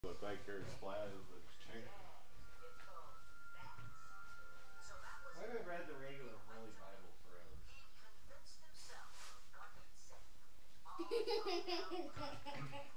Look like you're as flat as a tank. I haven't read the regular Holy Bible forever.